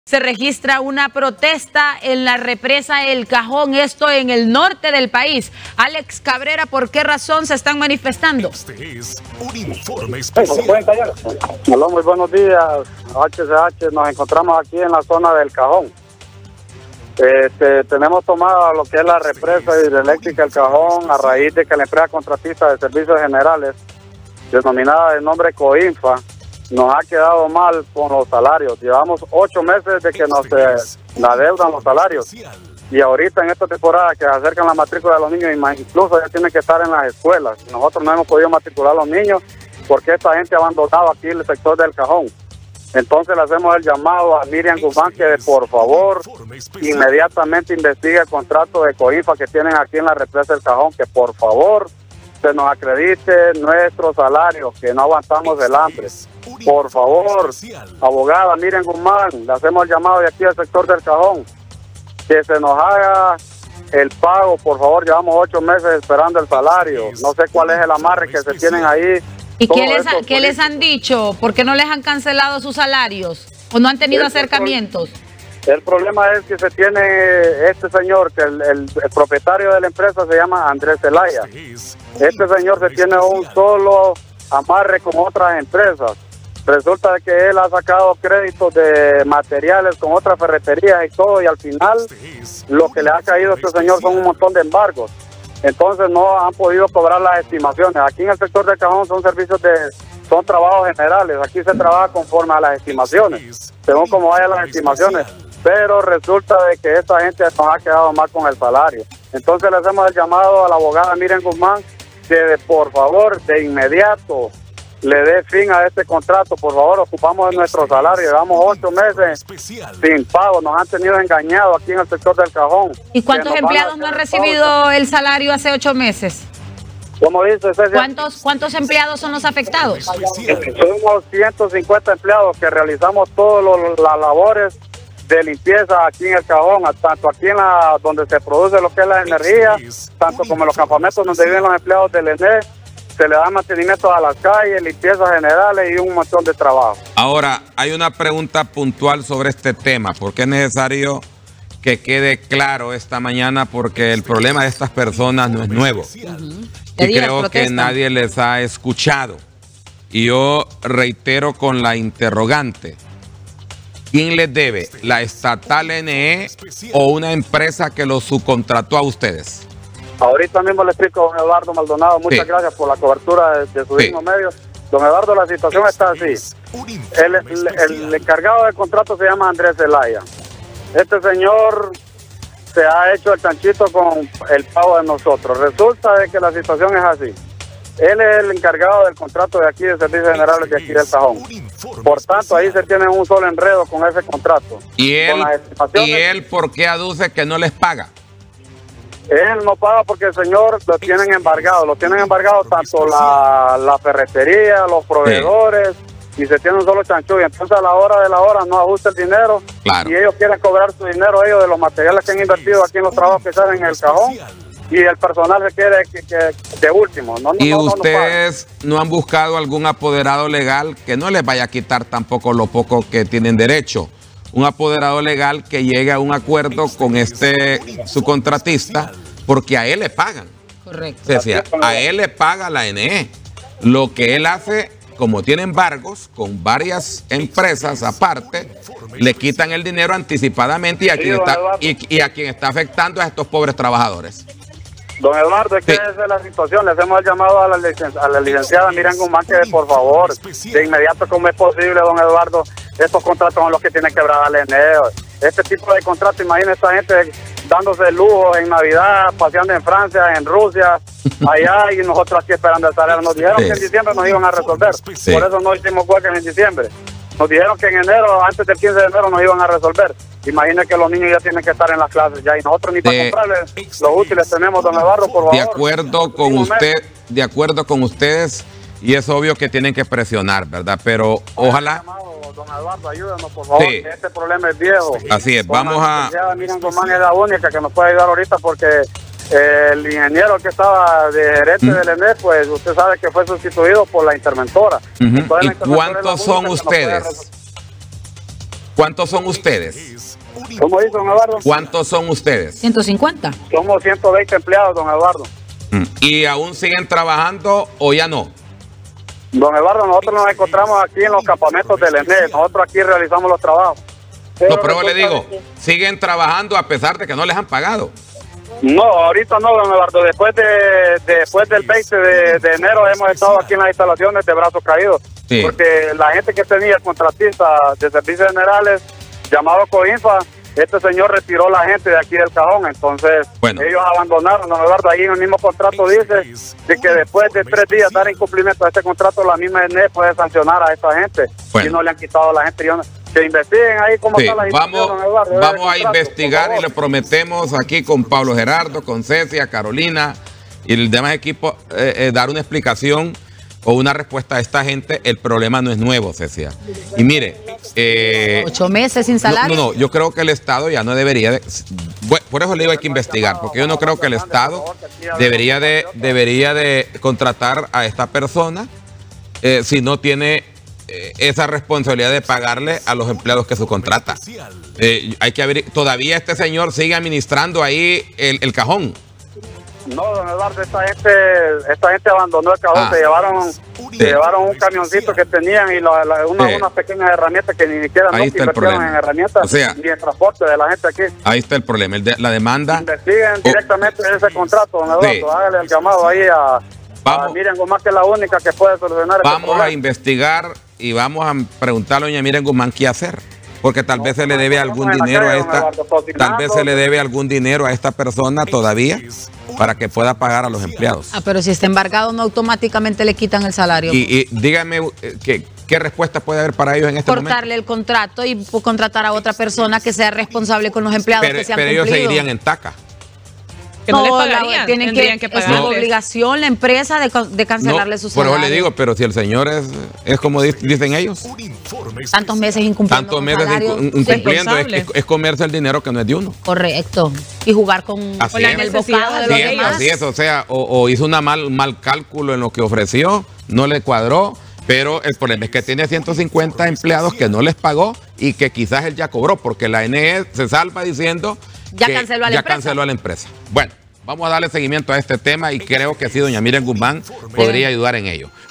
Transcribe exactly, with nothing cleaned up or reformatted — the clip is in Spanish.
Se registra una protesta en la represa El Cajón, esto en el norte del país. Alex Cabrera, ¿por qué razón se están manifestando? Este es un informe especial. Hola, muy buenos días, H C H. Nos encontramos aquí en la zona del Cajón. Este, tenemos tomada lo que es la represa hidroeléctrica El Cajón a raíz de que la empresa contratista de servicios generales, denominada de nombre Coinfa, nos ha quedado mal con los salarios. Llevamos ocho meses de que nos eh, adeudan los salarios. Y ahorita en esta temporada que se acercan la matrícula de los niños, incluso ya tienen que estar en las escuelas. Nosotros no hemos podido matricular a los niños porque esta gente ha abandonado aquí el sector del Cajón. Entonces le hacemos el llamado a Miriam Guzmán que por favor inmediatamente investigue el contrato de Coinfa que tienen aquí en la represa del Cajón, que por favor se nos acredite nuestros salarios, que no aguantamos el hambre. Por favor, abogada Miriam Guzmán, le hacemos el llamado de aquí al sector del Cajón, que se nos haga el pago, por favor. Llevamos ocho meses esperando el salario. No sé cuál es el amarre que se tienen ahí. ¿Y qué les, ha, qué les han dicho? ¿Por qué no les han cancelado sus salarios? ¿O no han tenido el, acercamientos? El, el problema es que se tiene este señor, que el, el, el propietario de la empresa se llama Andrés Zelaya. Este señor se tiene un solo amarre con otras empresas. Resulta que él ha sacado créditos de materiales con otras ferreterías y todo, y al final lo que le ha caído a este señor son un montón de embargos. Entonces no han podido cobrar las estimaciones. Aquí en el sector del Cajón son servicios de, son trabajos generales. Aquí se trabaja conforme a las estimaciones, según como vayan las estimaciones. Pero resulta de que esta gente nos ha quedado mal con el salario. Entonces le hacemos el llamado a la abogada Miriam Guzmán que de, por favor, de inmediato le dé fin a este contrato. Por favor, ocupamos de nuestro salario. Llevamos ocho meses sin pago. Nos han tenido engañados aquí en el sector del Cajón. ¿Y cuántos empleados no han recibido el salario hace ocho meses? ¿Cómo dice? ¿Cuántos, ¿Cuántos empleados son los afectados? Somos ciento cincuenta empleados que realizamos todas las labores de limpieza aquí en el Cajón, tanto aquí en la donde se produce lo que es la energía, tanto como en los campamentos donde viven los empleados del E N E. Se le da mantenimiento a las calles, limpiezas generales y un montón de trabajo. Ahora, hay una pregunta puntual sobre este tema, porque es necesario que quede claro esta mañana, porque el problema de estas personas no es nuevo. Uh-huh. Y creo que nadie les ha escuchado. Y yo reitero con la interrogante, ¿quién les debe? ¿La estatal N E o una empresa que lo subcontrató a ustedes? Ahorita mismo le explico a don Eduardo Maldonado. Muchas sí. gracias por la cobertura de, de su mismo sí. medio. Don Eduardo, la situación está así. El, el, el encargado del contrato se llama Andrés Zelaya. Este señor se ha hecho el chanchito con el pago de nosotros. Resulta de que la situación es así. Él es el encargado del contrato de aquí de Servicios Generales de aquí del Cajón. Por tanto, ahí se tiene un solo enredo con ese contrato. ¿Y él, ¿y él por qué aduce que no les paga? Él no paga porque el señor lo tienen embargado, lo tienen embargado tanto la, la ferretería, los proveedores, sí. y se tiene un solo chanchullo. Y entonces a la hora de la hora no ajusta el dinero, claro. y ellos quieren cobrar su dinero ellos de los materiales que han invertido aquí en los trabajos que salen en el Cajón, y el personal se quiere que, que, de último. No, no, ¿Y no, ustedes no, no han buscado algún apoderado legal que no les vaya a quitar tampoco lo poco que tienen derecho? Un apoderado legal que llegue a un acuerdo con este subcontratista, porque a él le pagan. Correcto. O sea, a él le paga la N E. Lo que él hace, como tiene embargos con varias empresas aparte, le quitan el dinero anticipadamente y a quien está, y, y a quien está afectando a estos pobres trabajadores. Don Eduardo, es que sí. esa es la situación. Le hacemos el llamado a la, licen a la licenciada Miriam Guzmán que por favor, de inmediato, como es posible, don Eduardo, estos contratos son los que tiene quebrada la N E. Este tipo de contratos, imagínese esta gente dándose lujo en Navidad, paseando en Francia, en Rusia, allá, y nosotros aquí esperando el salario. Nos dijeron sí. que en diciembre nos iban a resolver. Sí. Por eso no hicimos huelgas en diciembre. Nos dijeron que en enero, antes del quince de enero, nos iban a resolver. Imagínense que los niños ya tienen que estar en las clases ya, y nosotros ni para de, comprarles los útiles tenemos, don Eduardo, por favor. De acuerdo con usted, de acuerdo con ustedes, y es obvio que tienen que presionar, ¿verdad? Pero ojalá... Don Eduardo, ayúdanos, por favor, sí. que este problema es viejo. Así es, vamos a... La Miriam Guzmán es la única que nos puede ayudar ahorita, porque eh, el ingeniero que estaba de gerente ¿Mm? del E N E, pues usted sabe que fue sustituido por la interventora. Uh-huh. ¿Y cuántos son ustedes? ¿Cuántos son ustedes? ¿Cómo dice, don Eduardo? ¿Cuántos son ustedes? ciento cincuenta. Somos ciento veinte empleados, don Eduardo. ¿Y aún siguen trabajando o ya no? Don Eduardo, nosotros nos encontramos aquí en los campamentos del E N E. Nosotros aquí realizamos los trabajos. No, pero le digo, siguen trabajando a pesar de que no les han pagado. No, ahorita no, don Eduardo. Después de, después del veinte de, de enero hemos estado aquí en las instalaciones de Brazos Caídos. Sí. Porque la gente que tenía el contratista de servicios generales, llamado Coinfa, este señor retiró la gente de aquí del cajón. Entonces, bueno, ellos abandonaron, don Eduardo. Ahí en el mismo contrato dice de que después de tres días dar incumplimiento a este contrato, la misma E N E puede sancionar a esta gente. Bueno. Si no le han quitado a la gente. Yo no, que investiguen ahí cómo sí, está la vamos, Eduardo, vamos a investigar y le prometemos aquí con Pablo Gerardo, con Cecia, Carolina y el demás equipo eh, eh, dar una explicación o una respuesta a esta gente. El problema no es nuevo, Cecia. Y mire, eh, ocho meses sin salario. No, no, no, yo creo que el Estado ya no debería de, por eso le digo hay que investigar, porque yo no creo que el Estado debería de, debería de contratar a esta persona eh, si no tiene esa responsabilidad de pagarle a los empleados que subcontrata. Eh, hay que abrir, todavía este señor sigue administrando ahí el, el cajón. No, don Eduardo, esta gente, esta gente abandonó el cajón, ah, se llevaron, sí. se llevaron un camioncito que tenían y la, la, una, sí. unas pequeñas herramientas que ni siquiera ahí no invirtieron en herramientas, o sea, ni en transporte de la gente aquí. Ahí está el problema, el de, la demanda. Investiguen oh. directamente ese contrato, don Eduardo, sí. hágale el llamado ahí a, a Miriam Guzmán, que es la única que puede solucionar. Vamos este a investigar y vamos a preguntarle a doña Miriam Guzmán qué hacer, porque tal no, vez se le debe algún dinero calle, a esta, Eduardo, tal vez se le debe algún dinero a esta persona todavía para que pueda pagar a los empleados. Ah, pero si está embargado no automáticamente le quitan el salario. Y, y dígame que, qué respuesta puede haber para ellos en este momento. Cortarle el contrato y contratar a otra persona que sea responsable con los empleados pero, que se han pero cumplido. Ellos se irían en taca. Que no, no les pagarían, tienen que, que pagar. Es no. obligación la empresa de, de cancelarle no, su salario. Por eso le digo, pero si el señor es, es como dicen ellos. Tantos meses incumpliendo. Tantos meses incumpliendo, es, es, es comerse el dinero que no es de uno. Correcto. Y jugar con, con la el bocado de los así demás. Es, así es, o sea, o, o hizo un mal, mal cálculo en lo que ofreció, no le cuadró, pero el problema es que tiene ciento cincuenta empleados que no les pagó y que quizás él ya cobró, porque la E N E se salva diciendo ya que canceló a la ya empresa. canceló a la empresa. Bueno, vamos a darle seguimiento a este tema y creo que sí, doña Miriam Guzmán podría ayudar en ello.